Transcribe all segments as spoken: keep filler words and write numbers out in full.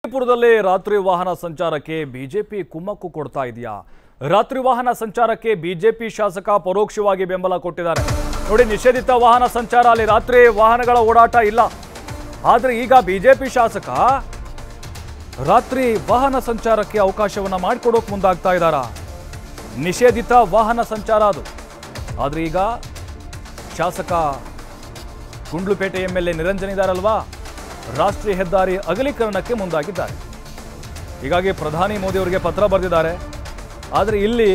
ಪುರದಲ್ಲಿ ರಾತ್ರಿ ವಾಹನ ಸಂಚಾರಕ್ಕೆ ಬಿಜೆಪಿ ಕುಮ್ಮಕ್ಕು ಕೊಡ್ತಾ ಇದೆಯಾ? ರಾತ್ರಿ ವಾಹನ ಸಂಚಾರಕ್ಕೆ ಬಿಜೆಪಿ ಶಾಸಕ ಪರೋಕ್ಷವಾಗಿ ಬೆಂಬಲ ಕೊಟ್ಟಿದ್ದಾರೆ. ನೋಡಿ, ನಿಷೇಧಿತ ವಾಹನ ಸಂಚಾರ, ಅಲ್ಲಿ ರಾತ್ರಿ ವಾಹನಗಳ ಓಡಾಟ ಇಲ್ಲ. ಆದರೆ ಈಗ ಬಿಜೆಪಿ ಶಾಸಕ ರಾತ್ರಿ ವಾಹನ ಸಂಚಾರಕ್ಕೆ ಅವಕಾಶವನ್ನ ಮಾಡಿಕೊಡೋಕೆ ಮುಂದಾಗ್ತಾ ಇದ್ದಾರಾ? ನಿಷೇಧಿತ ವಾಹನ ಸಂಚಾರ ಅದು. ಆದರೆ ಈಗ ಶಾಸಕ Gundlupet M L A Niranjan ಇದ್ದಾರಲ್ವಾ, ರಾಷ್ಟ್ರೀಯ ಹೆದ್ದಾರಿ ಅಗಲೀಕರಣಕ್ಕೆ ಮುಂದಾಗಿದ್ದಾರೆ. ಹೀಗಾಗಿ ಪ್ರಧಾನಿ ಮೋದಿ ಅವರಿಗೆ ಪತ್ರ ಬರೆದಿದ್ದಾರೆ. ಆದರೆ ಇಲ್ಲಿ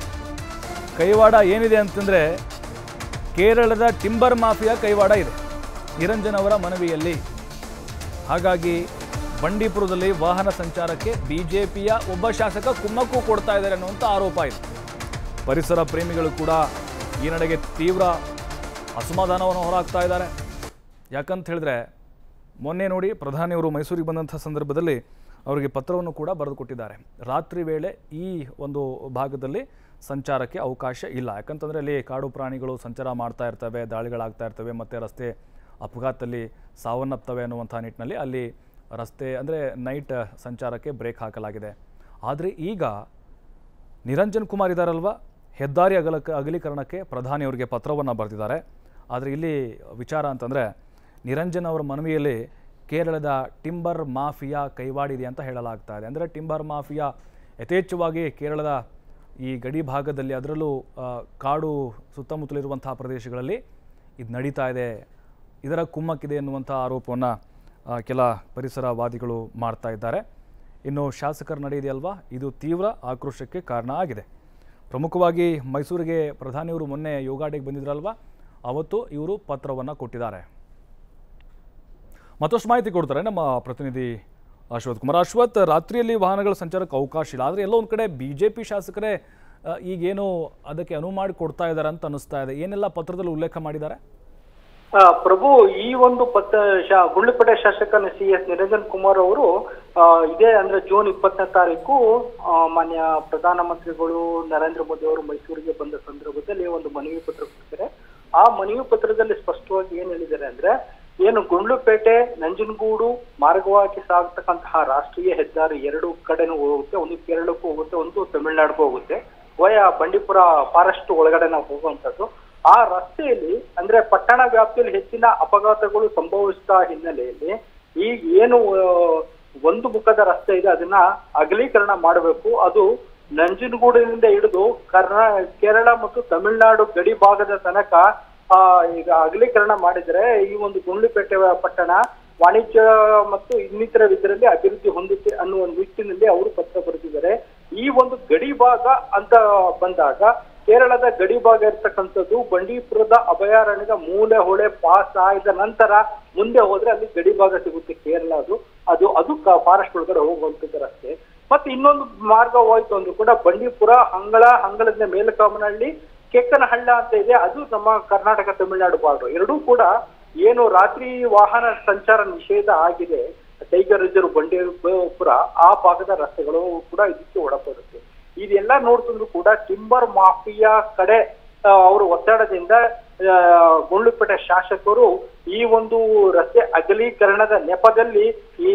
ಕೈವಾಡ ಏನಿದೆ ಅಂತಂದರೆ, ಕೇರಳದ ಟಿಂಬರ್ ಮಾಫಿಯಾ ಕೈವಾಡ ಇದೆ ನಿರಂಜನ್ ಅವರ ಮನವಿಯಲ್ಲಿ. ಹಾಗಾಗಿ ಬಂಡೀಪುರದಲ್ಲಿ ವಾಹನ ಸಂಚಾರಕ್ಕೆ ಬಿಜೆಪಿಯ ಒಬ್ಬ ಶಾಸಕ ಕುಮ್ಮಕ್ಕು ಕೊಡ್ತಾ ಇದ್ದಾರೆ ಅನ್ನುವಂಥ ಆರೋಪ ಇದೆ. ಪರಿಸರ ಪ್ರೇಮಿಗಳು ಕೂಡ ಈ ನಡೆಗೆ ತೀವ್ರ ಅಸಮಾಧಾನವನ್ನು ಹೊರಹಾಕ್ತಾ ಇದ್ದಾರೆ. ಯಾಕಂತ ಹೇಳಿದ್ರೆ, ಮೊನ್ನೆ ನೋಡಿ ಪ್ರಧಾನಿಯವರು ಮೈಸೂರಿಗೆ ಬಂದಂಥ ಸಂದರ್ಭದಲ್ಲಿ ಅವರಿಗೆ ಪತ್ರವನ್ನು ಕೂಡ ಬರೆದು ಕೊಟ್ಟಿದ್ದಾರೆ. ರಾತ್ರಿ ವೇಳೆ ಈ ಒಂದು ಭಾಗದಲ್ಲಿ ಸಂಚಾರಕ್ಕೆ ಅವಕಾಶ ಇಲ್ಲ. ಯಾಕಂತಂದರೆ ಅಲ್ಲಿ ಕಾಡು ಪ್ರಾಣಿಗಳು ಸಂಚಾರ ಮಾಡ್ತಾ ಇರ್ತವೆ, ದಾಳಿಗಳಾಗ್ತಾ ಇರ್ತವೆ, ಮತ್ತು ರಸ್ತೆ ಅಪಘಾತದಲ್ಲಿ ಸಾವನ್ನಪ್ತವೆ ಅನ್ನುವಂಥ ನಿಟ್ಟಿನಲ್ಲಿ ಅಲ್ಲಿ ರಸ್ತೆ ಅಂದರೆ ನೈಟ್ ಸಂಚಾರಕ್ಕೆ ಬ್ರೇಕ್ ಹಾಕಲಾಗಿದೆ. ಆದರೆ ಈಗ ನಿರಂಜನ್ ಕುಮಾರ್ ಇದ್ದಾರಲ್ವ, ಹೆದ್ದಾರಿ ಅಗಲಕ ಅಗಲೀಕರಣಕ್ಕೆ ಪ್ರಧಾನಿಯವರಿಗೆ ಪತ್ರವನ್ನು ಬರೆದಿದ್ದಾರೆ. ಆದರೆ ಇಲ್ಲಿ ವಿಚಾರ ಅಂತಂದರೆ, ನಿರಂಜನ್ ಅವರ ಮನವಿಯಲ್ಲಿ ಕೇರಳದ ಟಿಂಬರ್ ಮಾಫಿಯಾ ಕೈವಾಡಿದೆ ಅಂತ ಹೇಳಲಾಗ್ತಾ ಇದೆ. ಅಂದರೆ ಟಿಂಬರ್ ಮಾಫಿಯಾ ಯಥೇಚ್ಛವಾಗಿ ಕೇರಳದ ಈ ಗಡಿ ಭಾಗದಲ್ಲಿ, ಅದರಲ್ಲೂ ಕಾಡು ಸುತ್ತಮುತ್ತಲಿರುವಂಥ ಪ್ರದೇಶಗಳಲ್ಲಿ ಇದು ನಡೀತಾ ಇದೆ, ಇದರ ಕುಮ್ಮಕ್ಕಿದೆ ಎನ್ನುವಂಥ ಆರೋಪವನ್ನು ಕೆಲ ಪರಿಸರವಾದಿಗಳು ಮಾಡ್ತಾ ಇದ್ದಾರೆ. ಇನ್ನು ಶಾಸಕರ ನಡೆ ಇದೆಯಲ್ವಾ, ಇದು ತೀವ್ರ ಆಕ್ರೋಶಕ್ಕೆ ಕಾರಣ ಆಗಿದೆ. ಪ್ರಮುಖವಾಗಿ ಮೈಸೂರಿಗೆ ಪ್ರಧಾನಿಯವರು ಮೊನ್ನೆ ಯೋಗಾಡೆಗೆ ಬಂದಿದ್ರಲ್ವ, ಅವತ್ತು ಇವರು ಪತ್ರವನ್ನು ಕೊಟ್ಟಿದ್ದಾರೆ. ಮತ್ತಷ್ಟು ಮಾಹಿತಿ ಕೊಡ್ತಾರೆ ನಮ್ಮ ಪ್ರತಿನಿಧಿ ಅಶ್ವಥ್ ಕುಮಾರ್. ಅಶ್ವಥ್, ರಾತ್ರಿಯಲ್ಲಿ ವಾಹನಗಳ ಸಂಚಾರಕ್ಕೆ ಅವಕಾಶ ಇಲ್ಲ, ಆದರೆ ಎಲ್ಲೋ ಒಂದು ಕಡೆ ಬಿ ಜೆ ಪಿ ಶಾಸಕರೇ ಈಗೇನು ಅದಕ್ಕೆ ಅನುವು ಮಾಡಿ ಕೊಡ್ತಾ ಇದ್ದಾರೆ ಅಂತ ಅನ್ನಿಸ್ತಾ ಇದೆ. ಏನೆಲ್ಲ ಪತ್ರದಲ್ಲಿ ಉಲ್ಲೇಖ ಮಾಡಿದ್ದಾರೆ? ಪ್ರಭು, ಈ ಒಂದು ಪತ್ರ ಗುಂಡ್ಲುಪೇಟೆ ಶಾಸಕ ಸಿ ಎಸ್ ನಿರಂಜನ್ ಕುಮಾರ್ ಅವರು ಇದೇ ಅಂದ್ರೆ ಜೂನ್ ಇಪ್ಪತ್ತನೇ ತಾರೀಕು ಮಾನ್ಯ ಪ್ರಧಾನಮಂತ್ರಿಗಳು ನರೇಂದ್ರ ಮೋದಿ ಅವರು ಮೈಸೂರಿಗೆ ಬಂದ ಸಂದರ್ಭದಲ್ಲಿ ಒಂದು ಮನವಿ ಪತ್ರ ಕೊಟ್ಟಿದ್ದಾರೆ. ಆ ಮನವಿ ಪತ್ರದಲ್ಲಿ ಸ್ಪಷ್ಟವಾಗಿ ಏನ್ ಹೇಳಿದ್ದಾರೆ ಅಂದ್ರೆ, ಏನು ಗುಂಡ್ಲುಪೇಟೆ ನಂಜನಗೂಡು ಮಾರ್ಗವಾಗಿ ಸಾಗತಕ್ಕಂತಹ ರಾಷ್ಟ್ರೀಯ ಹೆದ್ದಾರಿ ಎರಡು ಕಡೆನೂ ಹೋಗುತ್ತೆ, ಒಂದು ಕೇರಳಕ್ಕೂ ಹೋಗುತ್ತೆ, ಒಂದು ತಮಿಳುನಾಡಿಗೂ ಹೋಗುತ್ತೆ, ವಯ ಬಂಡೀಪುರ ಫಾರೆಸ್ಟ್ ಒಳಗಡೆ ನಾವು ಹೋಗುವಂಥದ್ದು. ಆ ರಸ್ತೆಯಲ್ಲಿ ಅಂದ್ರೆ ಪಟ್ಟಣ ವ್ಯಾಪ್ತಿಯಲ್ಲಿ ಹೆಚ್ಚಿನ ಅಪಘಾತಗಳು ಸಂಭವಿಸಿದ ಹಿನ್ನೆಲೆಯಲ್ಲಿ ಈಗ ಏನು ಒಂದು ಮುಖದ ರಸ್ತೆ ಇದೆ ಅದನ್ನ ಅಗಲೀಕರಣ ಮಾಡಬೇಕು. ಅದು ನಂಜನಗೂಡಿನಿಂದ ಹಿಡಿದು ಕರ್ನಾ ಕೇರಳ ಮತ್ತು ತಮಿಳುನಾಡು ಗಡಿ ಭಾಗದ ತನಕ ಆ ಈಗ ಅಗಲೀಕರಣ ಮಾಡಿದ್ರೆ ಈ ಒಂದು ಗುಂಡ್ಲುಪೇಟೆ ಪಟ್ಟಣ ವಾಣಿಜ್ಯ ಮತ್ತು ಇನ್ನಿತರ ಇದರಲ್ಲಿ ಅಭಿವೃದ್ಧಿ ಹೊಂದುತ್ತೆ ಅನ್ನುವ ನಿಟ್ಟಿನಲ್ಲಿ ಅವರು ಪತ್ರ ಬರೆದಿದ್ದಾರೆ. ಈ ಒಂದು ಗಡಿ ಭಾಗ ಅಂತ ಬಂದಾಗ ಕೇರಳದ ಗಡಿ ಭಾಗ ಇರ್ತಕ್ಕಂಥದ್ದು ಬಂಡೀಪುರದ ಅಭಯಾರಣ್ಯದ ಮೂಲೆ ಹೊಳೆ ಪಾಸ್ ಆದ ನಂತರ ಮುಂದೆ ಹೋದ್ರೆ ಅಲ್ಲಿ ಗಡಿ ಭಾಗ ಸಿಗುತ್ತೆ ಕೇರಳ. ಅದು ಅದು ಅದು ಫಾರೆಸ್ಟ್ ಒಳಗಡೆ ಹೋಗುವಂಥದ್ದು ರಸ್ತೆ. ಮತ್ತೆ ಇನ್ನೊಂದು ಮಾರ್ಗ ಹೋಯ್ತು ಅಂದ್ರೂ ಕೂಡ ಬಂಡೀಪುರ, ಹಂಗಳ, ಹಂಗಳದ ಮೇಲಕಾಮನಹಳ್ಳಿ, ಕೆಕ್ಕನಹಳ್ಳ ಅಂತ ಇದೆ, ಅದು ನಮ್ಮ ಕರ್ನಾಟಕ ತಮಿಳುನಾಡು ಬಾರ್ಡರ್. ಎರಡೂ ಕೂಡ ಏನು ರಾತ್ರಿ ವಾಹನ ಸಂಚಾರ ನಿಷೇಧ ಆಗಿದೆ, ಟೈಗರ್ ರಿಸರ್ವ್ ಬಂಡೀಪುರ ಆ ಭಾಗದ ರಸ್ತೆಗಳು ಕೂಡ ಇದಕ್ಕೆ ಒಳಪಡುತ್ತೆ. ಇದೆಲ್ಲ ನೋಡ್ತಂದ್ರು ಕೂಡ ಟಿಂಬರ್ ಮಾಫಿಯಾ ಕಡೆ ಅವರು ಒತ್ತಡದಿಂದ ಗುಂಡ್ಲುಪೇಟೆ ಶಾಸಕರು ಈ ಒಂದು ರಸ್ತೆ ಅಗಲೀಕರಣದ ನೆಪದಲ್ಲಿ ಈ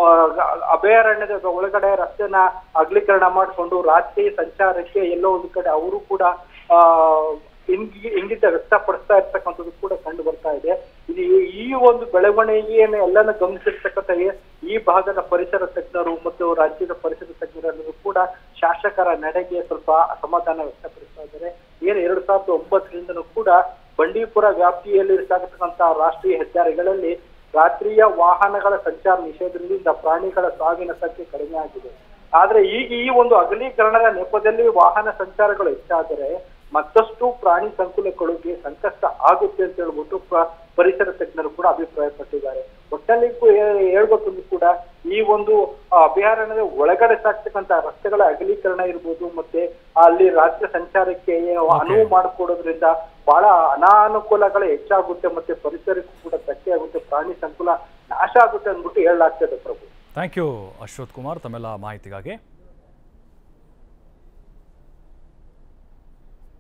ಅಭಯಾರಣ್ಯದ ಒಳಗಡೆ ರಸ್ತೆನ ಅಗಲೀಕರಣ ಮಾಡಿಕೊಂಡು ರಾತ್ರಿ ಸಂಚಾರಕ್ಕೆ ಎಲ್ಲೋ ಒಂದು ಕಡೆ ಅವರು ಕೂಡ ಆ ಇಂಗಿ ಇಂಗಿತ ವ್ಯಕ್ತಪಡಿಸ್ತಾ ಇರ್ತಕ್ಕಂಥದ್ದು ಕೂಡ ಕಂಡು ಬರ್ತಾ ಇದೆ. ಇದು ಈ ಒಂದು ಬೆಳವಣಿಗೆಯನ್ನು ಎಲ್ಲಾನು ಗಮನಿಸಿರ್ತಕ್ಕಂಥ ಈ ಭಾಗದ ಪರಿಸರ ತಜ್ಞರು ಮತ್ತು ರಾಜ್ಯದ ಪರಿಸರ ತಜ್ಞರೆಲ್ಲರೂ ಕೂಡ ಶಾಸಕರ ನಡೆಗೆ ಸ್ವಲ್ಪ ಅಸಮಾಧಾನ ವ್ಯಕ್ತಪಡಿಸ್ತಾ ಇದ್ದಾರೆ. ಏನು ಎರಡ್ ಸಾವಿರದ ಒಂಬತ್ತರಿಂದನೂ ಕೂಡ ಬಂಡೀಪುರ ವ್ಯಾಪ್ತಿಯಲ್ಲಿ ಸಾಗತಕ್ಕಂತಹ ರಾಷ್ಟ್ರೀಯ ಹೆದ್ದಾರಿಗಳಲ್ಲಿ ರಾತ್ರಿಯ ವಾಹನಗಳ ಸಂಚಾರ ನಿಷೇಧದಿಂದ ಪ್ರಾಣಿಗಳ ಸಾವಿನ ಸಂಖ್ಯೆ ಕಡಿಮೆ ಆಗಿದೆ. ಆದ್ರೆ ಈಗ ಈ ಒಂದು ಅಗಲೀಕರಣದ ನೆಪದಲ್ಲಿ ವಾಹನ ಸಂಚಾರಗಳು ಹೆಚ್ಚಾದರೆ ಮತ್ತಷ್ಟು ಪ್ರಾಣಿ ಸಂಕುಲಗಳಿಗೆ ಸಂಕಷ್ಟ ಆಗುತ್ತೆ ಅಂತ ಹೇಳ್ಬಿಟ್ಟು ಪರಿಸರ ತಜ್ಞರು ಕೂಡ ಅಭಿಪ್ರಾಯ ಪಟ್ಟಿದ್ದಾರೆ. ಒಟ್ಟಲ್ಲಿ ಹೇಳ್ಬೇಕಂದ್ರೂ ಕೂಡ ಈ ಒಂದು ಅಭಯಾರಣ್ಯದ ಒಳಗಡೆ ಸಾಗ್ತಕ್ಕಂತ ರಸ್ತೆಗಳ ಅಗಲೀಕರಣ ಇರ್ಬೋದು, ಮತ್ತೆ ಅಲ್ಲಿ ರಾಜ್ಯ ಸಂಚಾರಕ್ಕೆ ಅನುವು ಮಾಡಿಕೊಡೋದ್ರಿಂದ ಬಹಳ ಅನಾನುಕೂಲಗಳು ಹೆಚ್ಚಾಗುತ್ತೆ, ಮತ್ತೆ ಪರಿಸರಕ್ಕೂ ಕೂಡ ಧಕ್ಕೆ ಆಗುತ್ತೆ, ಪ್ರಾಣಿ ಸಂಕುಲ ನಾಶ ಆಗುತ್ತೆ ಅಂದ್ಬಿಟ್ಟು ಹೇಳಲಾಗ್ತದೆ. ಪ್ರಭು, ಥ್ಯಾಂಕ್ ಯು ಅಶ್ವಥ್ ಕುಮಾರ್ ತಮ್ಮೆಲ್ಲ ಮಾಹಿತಿಗಾಗಿ.